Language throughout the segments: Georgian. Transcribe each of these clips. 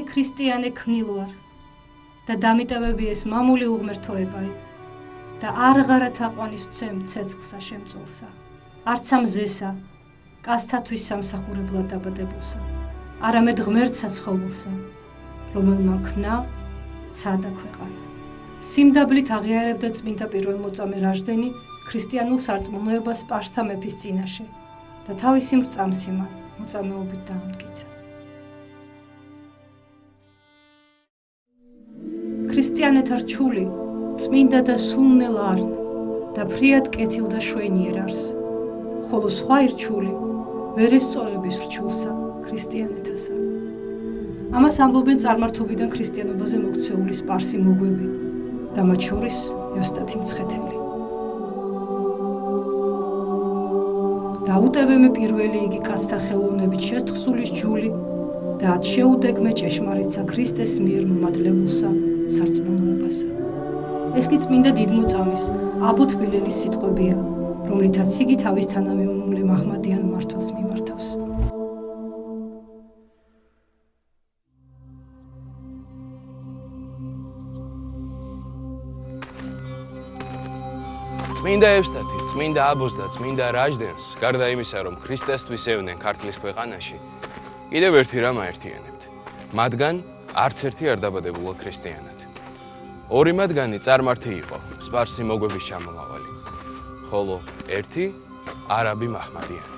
ქრისტიანე ქმნილ ვარ და დამიტევები ეს მამული უღმერთოებაი და არღარა თაყვანის ვცემ ცეცხლსა შემწოლსა არც ამ ზესა კაცთათვის სამსახურებლად დაბადებულსა არამედ ღმერთსა ცხოვულსა რომელმა ქნა ცადა ქვეყანა სიმდაბლით აღიარებდა წმინდა პირველმოწამე რაჟდენი ქრისტიანულ სარწმუნოებას სპარსთა მეფის წინაშე და თავისი მრწამსიმა მოწამეობით დაამტკიცა. ქრისტიანეთა რჩული წმინდა და სულნელ არნ და ფრიად კეთილ და შვენიერ არს, ხოლო სხვა რჩული ვერესწორების რჩულსა ქრისტიანეთასა. ამას ამბობენ წარმართობიდან ქრისტიანობაზე მოქცეული სპარსი მოგვები და მათ შორის ევსტათი მცხეთელი. დაუტევემე პირველი იგი კაცთა ხელოვნებით შეთხსულის ჯული და ათ შეუდეგმე ჭეშმარიტსა ქრისტეს მიერ მომადლებულსა სარწმუნოებასა. ეს კი წმინდა დიდმოწამის აბო თბილელის სიტყვებია, რომლითაც იგი თავის თანამემამულე მაჰმადიან მმართველს მიმართავს. წმინდა ევსტათის, წმინდა აბოს და წმინდა რაჟდენს, გარდა იმისა, რომ ქრისტესთვის ევნენ ქართლის ქვეყანაში, კიდევ ერთი რამ აერთიანებთ. მათგან არც ერთი არ დაბადებულა ქრისტიანად. ორი მათგანი წარმართი იყო, სპარსი მოგვების ჩამომავალი, ხოლო ერთი არაბი მაჰმადიანი.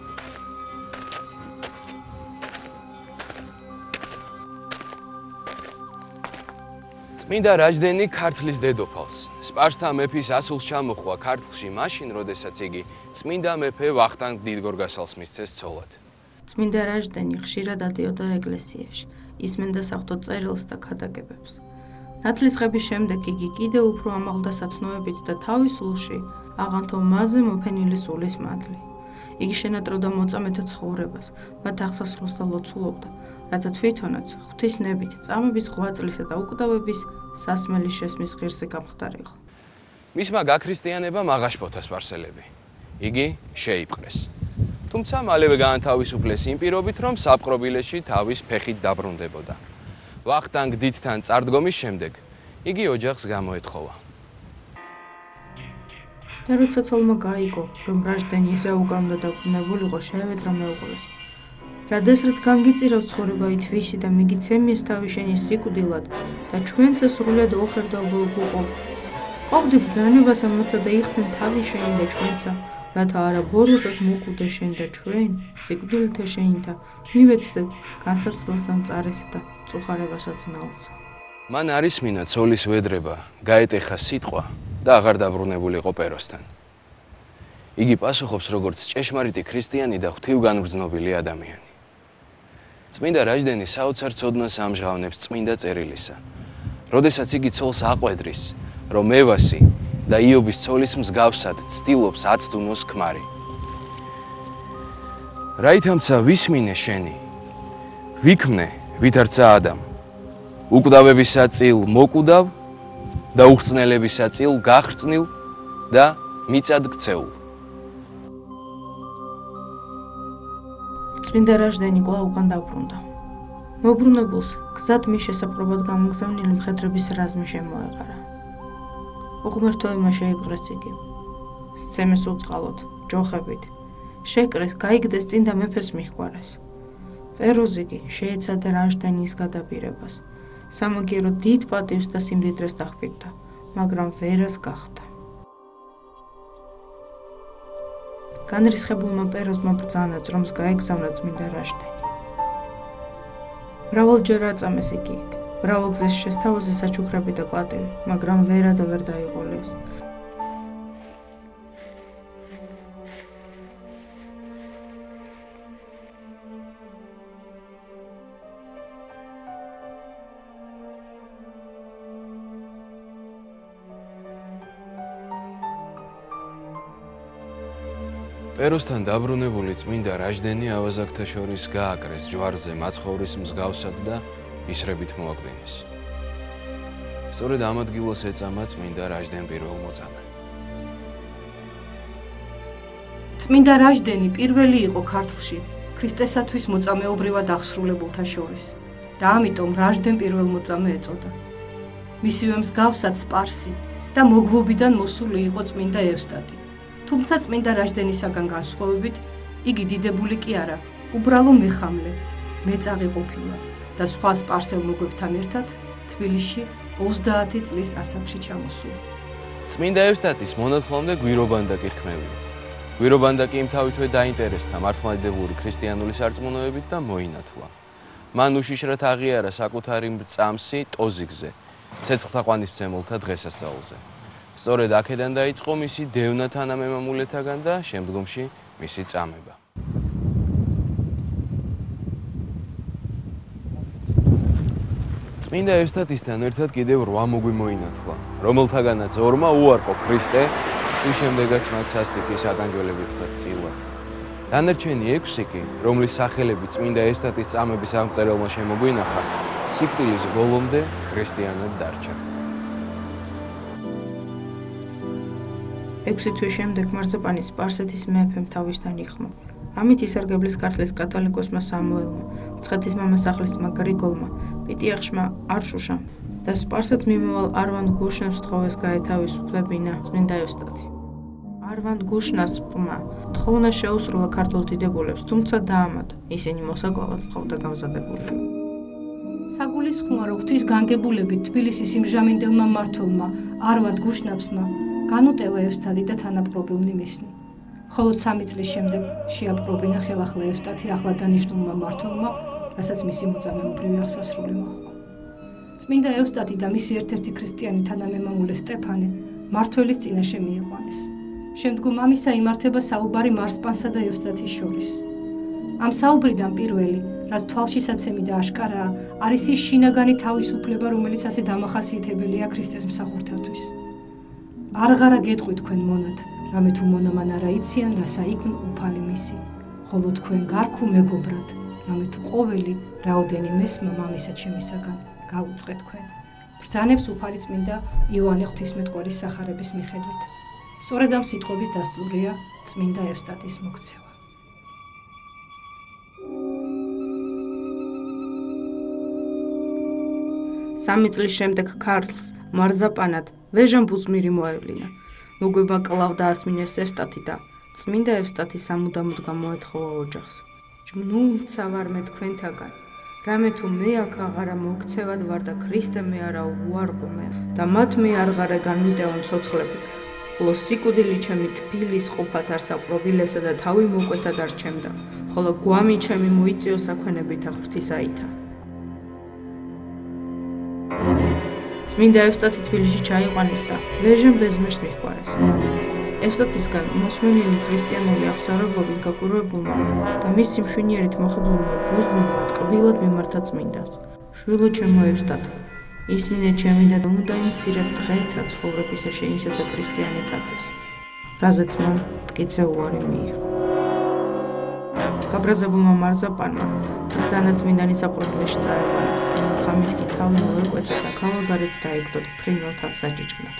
წმინდა რაჟდენი ქართლის დედოფალს, სპარსთა მეფის ასულს ჩამოხვა ქართლში მაშინ, როდესაც იგი წმინდა მეფე ვახტანგ დიდგორგასალს მისცეს ცოლად. წმინდა რაჟდენი ხშირად ადიოდა ეკლესიაში, ისმენდა საღვთო წერილს და ქადაგებებს. ნათლისღების შემდეგ იგი კიდევ უფრო ამაღლდა სათნოებით და თავის სულში აღანთო მასზე მოფენილი სულის მადლი. იგი შენატროდა მოწამეთა ცხოვრებას, მათ აღსასრულს და ლოცულობდა, რათა თვითონაც ღვთის ნებით წამების ღვაწლისა და უკვდავების სასმელი შესმის ღირსი გამხდარიყო. მისმა გაქრისტიანებამ აღაშფოთა სპარსელები. იგი შეიპყრეს. თუმცა მალევე გაანთავისუფლეს იმ პირობით, რომ საპყრობილეში თავის ფეხით დაბრუნდებოდა. ვახტანგ დიდთან წარდგომის შემდეგ იგი ოჯახს გამოეთხოვა. და როცა ცოლმა გაიგო, რომ რაჟდენი ისე უკანდა დაბრუნებულიყო, შეევედრა მეუღლეს. რადგან გამგიწირავს ცხოვრებაი თვისი და მიგიცემიეს თავი შენი სიკვდილად და ჩვენც სრულად ოხრებ და უგუყო. ყოფდი ბრძანებას ამოცა და იხსენ თავი შენი და ჩვენცა, რათა არა ბოროტად მოკვდე შენ და ჩვენ, სიკვდილთა შენითა, მივეცდეთ განსაცდელს ამ წარეს და წუხარებასაც ნალს. მან არის მინა ცოლის ვედრება, გაეტეხა სიტყვა და აღარ დაბრუნებულიყო პეროსთან. იგი პასუხობს როგორც ჭეშმარიტი ქრისტიანი და ღვთივგანბრძნობილი ადამიანი. წმინდა რაჟდენი საოცარ ცოდნას ამჟღავნებს წმინდა წერილისა. როდესაც იგი ცოლს აყვედრის, რომ ევასი და იობის ცოლის მსგავსად ცდილობს აცდუნოს ქმარი. რაითამცა ვისმინე შენი, ვიქმნე, ვითარცა ადამ. უკვდავებისა წილ მოკვდავ და უხრწნელებისა წილ გახრწნილ და მიწად გცეულ. წმინდა რაჟდენი კვლავ უკან დაბრუნდა. მოbrunებულს გზად მის შესაბრობად გამოგზავნილი მხედრების რაზმი შემოეყარა. უღმერთოებმა შეიპყრეს იგი. სცემეს უწყალოდ, ჯოხებით. შეკრეს, გაიგდეს წინდა მეფეს მიჰგვარეს. პეროზიგი შეეცადა რაჟდენის გადაბირებას. სამაგიეროდ დიდ პატივს და სიმდიდრეს დახბირდა, მაგრამ ვერას გახდა. განრისხებულმა პეროზმა ბრძანა ძრომს გაეგზავნა წმინდა რაჟდენი. მრავალჯერ აწამეს იგი იქ, მრავალ გზის შესთავაზე საჩუქრები და პატივი, მაგრამ ვერა და ვერ დაიღოლეს. პეროსთან დაბრუნებული წმინდა რაჟდენი ავაზაკთა შორის გააკრეს ჯვარზე მაცხოვრის მსგავსად და ისრებით მოაკვდინეს. სწორედ ამ ადგილას ეწამა წმინდა რაჟდენ პირველმოწამე. წმინდა რაჟდენი პირველი იყო ქართლში ქრისტესათვის მოწამეობრივად აღსრულებულთა შორის. და ამიტომ რაჟდენ პირველმოწამე ეწოდა. მისივე მსგავსად სპარსი და მოგვობიდან მოსული იყო წმინდა ევსტატი. თუმცა წმინდა რაჟდენისაგან განსხვავებით, იგი დიდებული კი არა, უბრალო მეხამლე, მეწაღი ყოფილა და სხვა სპარსელ მოგვებთან ერთად თბილისში 30 წლის ასაკში ჩამოსულა. წმინდა ევსტატის მონათლამდე გვირობანდა კირქმევია. გვირობანდა კი იმთავითვე დაინტერესდა მართლმადიდებლური ქრისტიანული სარწმუნოებით და მოინათლა. მან უშიშრად აღიარა საკუთარი მრწამსი ტოზიგზე, ცეცხლთაყვანისმცემელთა დღესასწაულზე. სწორედ აქედან დაიწყო მისი დევნა თანამემამულეთაგან და შემდგომში მისი წამება. წმინდა ევსტატისთან ერთად კიდევ 8 მოგვი მოინათლა, რომელთაგანაც 2-მა უარყო ქრისტე, რის შემდეგაც მათ სასტიკის ატანჯველები ხვდათ წილად. დანარჩენი 6 კი, რომლის სახელები წმინდა ევსტატის წამების აღმწერელმა შემოგვინახა, სიკვდილის ბოლომდე ქრისტიანად დარჩა. 6 თვის შემდეგ მარზაპანი სპარსეთის მეფემ თავისთან იხმო. ამით ისარგებლის ქართლის კათოლიკოსმა სამუელმა, მცხეთის მამასახლისმა გრიგოლმა, პიტიახშმა არშუშამ და სპარსეთს მიმავალ არვანდ გუშნებს თხოვეს გაეთავისუფლებინა წმინდა ევსტატი. არვანდ გუშნას პმა თხოვნა შეუსრულა ქართულ დიდებულებს, თუმცა დაამატა, ისინი მოსაკლავად მხოლოდ გამზადებული. საგულისხმოა, რომ ღვთის განგებულებით თბილისის იმჟამინდელმა მმართველმა არვანდ გუშნაფსმა განუტევა ევსტატი და თანაპყრობილნი მისნი. ხოლო 3 წლის შემდეგ შეაპყრობინა ხელახლა ევსტატი ახლა დანიშნულმა მმართველმა, რასაც მისი მოწამეობრივი აღსასრული მოჰყვა. წმინდა ევსტატი და მისი ერთ-ერთი ქრისტიანი თანამემამულე სტეფანე მმართველის წინაშე მიიყვანეს. შემდგომ ამისა იმართება საუბარი მარსპანსა და ევსტატის შორის. ამ საუბრიდან პირველი, რაც თვალშისაცემი და აშკარაა, არის ის შინაგანი თავისუფლება, რომელიც ასე დამახასიათებელია ქრისტეს მსახურთათვის. არღარა გეტყვი თქვენ მონათ, რამე თუ მონამან არა იციან, რასა იქმ უფალი მისი, ხოლო თქვენ გარქუ მეგობრად, რამე თუ ყოველი რაოდენი მესმა მამისა ჩემისაგან გაუწყე თქვენ. ბრძანებს უფალი წმინდა იოანე ღვთისმეტყვარის სახარების მიხედვით. სწორედ ამ სიტყვების დასტურია წმინდა ევსტატის მოქცევა. სამი წლის შემდეგ ქართლს მარზაპანად ვეჟან ბუზმირი მოევლინა. მოგვება კლავდა ასმინეს ევსტატი და წმინდა ევსტატი სამუდამოდ გამოეთხოვა ოჯახს. ჯმნულცა ვარ მე თქვენთაგან, რამე თუ მე აქ აღარა მოქცევად ვარ და ქრისტე მე არა უარყო მე და მათ მე არღარა განვიტევან ცოცხლებით, ხოლო სიკვდილი ჩემი თბილის ყოფათ არ საპყრობილესა და თავი მოკვეთა დარჩემდა, ხოლო გვამი ჩემი მოიწიო საქვენებითა ღვთისაითა. წმინდა ევსტატი თბილისში ჩაიყვანეს და ვეჟან ბეზმერს მიჰგვარეს. ევსტატისგან მოსმენილი ქრისტიანული აღსარებლობით გაკვირვებულმა და მისი მშვენიერით მოხიბლულმა ბუზმირმა ტკბილად მიმართა წმინდას. შვილო ჩემო ევსტატო, ისმინე ჩემი და უნდა იმცირებ დღეთა ცხოვრებისა შეინსაზა ქრისტიანეთათვის, რაზეც მან მტკიცე უარი მიიღო. გაბრაზებულმა მარზაპანმა ბრძანა წმინდანის საპყრობილეში წაეყვანა. ხამით კი თავი მოეკვეცა და ქალაგარეთ დაიგდო და ფრინველთან საჭიჭკნად.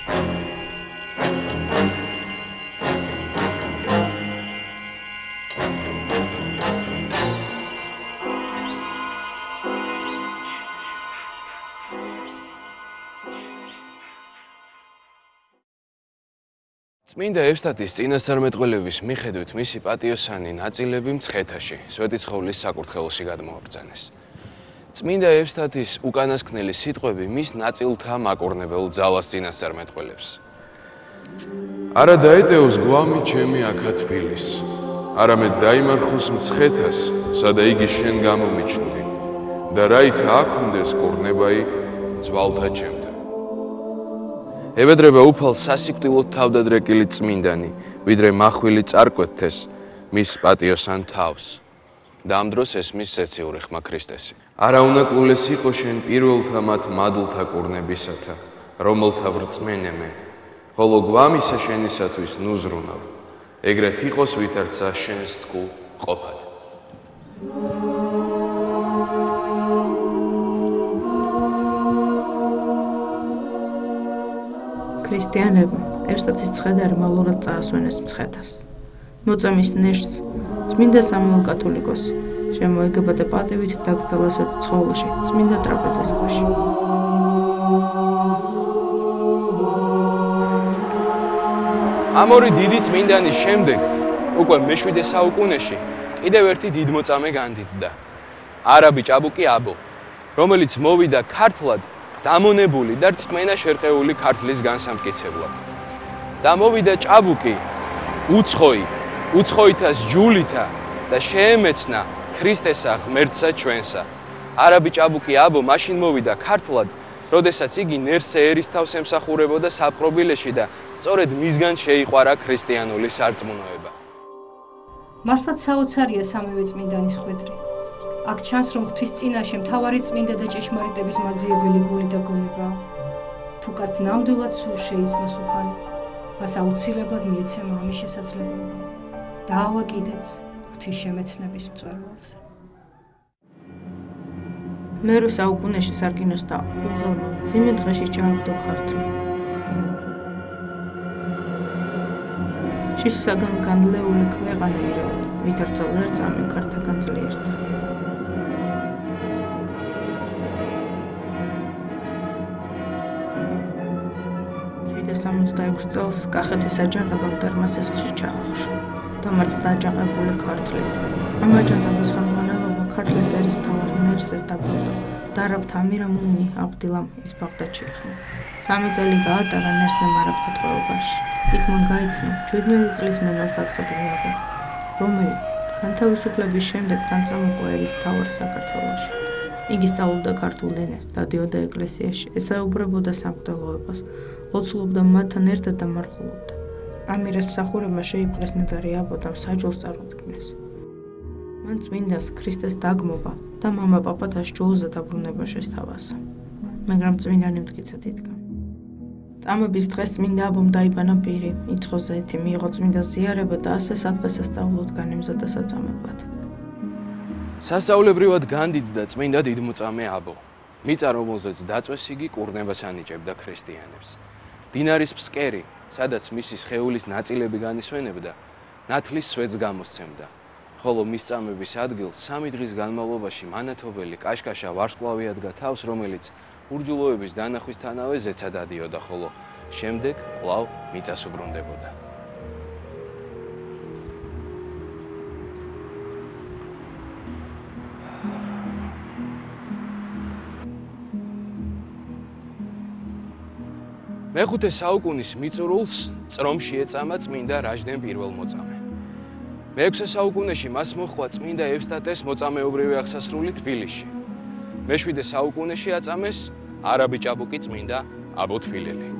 წმინდა ევსტატის წინასწარმეტყველების მიხედვით მისი პატიოსანი ნაწილები მცხეთაში, სვეტიცხოვლის საკურთხეველში გადმოაბრძანეს. წმინდა ევსტატის უკანასკნელი სიტყვები მის ნაწილთა მაკურნებელ ძალას წინასწარმეტყველებს. არა დაეტეოს გვამი ჩემი აქა თბილის, არამედ დაიმარხოს მცხეთას, სადა იგი შენ გამომიჩნდი და რაით აქნდეს კურნებაი ძვალთა ჩემთან. ებედრება უფალ სასიკვდილოდ თავდადრეკილი წმინდანი, ვიდრე მახვილი წარკვეთთეს მის პატიოსან თავს. და ამ დროს ესმის ზეციური ხმა ქრისტესი. არა უნაკლულეს იყო შენ პირველთა მათ მადლთა კურნებისათა, რომელთა ვრწმენე მე, ხოლო გვამისა შენისათვის ნუზრუნავ, ეგრეთ იყოს ვითარცა შენს თქულ ყოფად. ქრისტიანებმა ევსტატის ცხედარი მალურად წაასვენეს მცხეთას. მოწამის ნეშტს წმინდა სამუელ კათოლიკოსი შემოეგება და პატივით დაკრძალა სვეტიცხოვლში, წმინდა ტრაპეზის ქვეშ. ამ ორი დიდი წმინდანის შემდეგ, უკვე მე-7 საუკუნეში, კიდევ ერთი დიდმოწამე განდიდდა. არაბი ჭაბუკი აბო, რომელიც მოვიდა ქართლად დამონებული და რწმენა შერყეული ქართლის განსამტკიცებლად. და მოვიდა ჭაბუკი უცხოითას ჯულითა და შეემეცნა ქრისტესა ღმერთსა ჩვენსა. არაბი ჭაბუკი აბო მაშინ მოვიდა ქართლად, როდესაც იგი ნერსე ერისთავს ემსახურებოდა საპყრობილეში და სწორედ მისგან შეიყვარა ქრისტიანული სარწმუნოება. მართლაც საოცარია სამივე წმინდანის ხვედრი. აქ ჩანს, რომ ღვთის წინაშე მთავარი წმინდა და ჭეშმარიტების მაძიებელი გული და გონება. თუ კაც ნამდვილად სურს შეიცნოს უფალი, მას აუცილებლად მიეცემა ამის შესაძლებლობა. დაავაკიდეც ღვთის შემეცნების მწვერვალზე. მე-8 საუკუნეში სარკინოს და უღელმა მძიმე დღეში ჩააგდო ქართლი. შიშსაგან განლეული ქვეყანა ირეოდა, ვითარცა ლერწამი ქართაგან ძლიერდა. 76 წელს კახეთის აჯანყებამ დერმასესხლში ჩაახშო. დამარცხდა აჯანყებული ქართლიც. ამ აჯანყების ხელმძღვანელობა ქართლის ერისმთავარ ნერსეს დაბრუნდა და არაბთა ამირა მუმნი აბდილამ ის ბაღდადში ეხნა. 3 წელი გაატარა ნერსემ არაბთა ტყვეობაში. იქ მან გაიცნო 17 წლის მენელ საცხობრივ აბო, რომელიც განთავისუფლების შემდეგ დამწამყვა ერისმთავარ საქართველოში. იგი სწავლობდა ქართულ ენას, დადიოდა ეკლესიაში, ესაუბრებოდა სამღვდელოებას, ლოცულობდა მათთან ერთად და მარხულობდა. ამირას მსახურებმა შეიპყრეს ნეტარი აბო და საჯულს წარმოქმნეს. მან წმინდას ქრისტეს დაგმობა და მამა პაპათას ჯულზე დაბრუნება შესთავაზა. მაგრამ წმინდანი მტკიცედ იდგა. წამების დღეს წმინდა აბომ დაიბანა პირი, იწყო ზეთი, მიიღო წმინდა ზიარება და ასე სადღესასწაულოდ განემზადა საწამებლად. სასწაულებრივად განდიდდა წმინდა დიდმოწამე აბო. მიწა, რომელზეც დაწვეს იგი კურნებას ანიჭებდა ქრისტიანებს. დინარის ფსკერი, სადაც მისი სხეულის ნაწილები განისვენებდა, ნათლის სვეტს გამოსცემდა. ხოლო მის წამების ადგილს 3 დღის განმავლობაში მანათობელი კაშკაშა ვარსკვლავი ადგა თავს, რომელიც ურჯულოების დანახვისთანავე ზეცა დადიოდა, ხოლო შემდეგ კვლავ მიწას უბრუნდებოდა. მე-5 საუკუნის მიწურულს წრომში ეწამა წმინდა რაჟდენ პირველმოწამე. მე-6 საუკუნეში მას მოჰყვა წმინდა ევსტატეს მოწამეობრივი აღსასრული თბილისში. მე-7 საუკუნეში აწამეს არაბი ჭაბუკი წმინდა აბო თბილელი.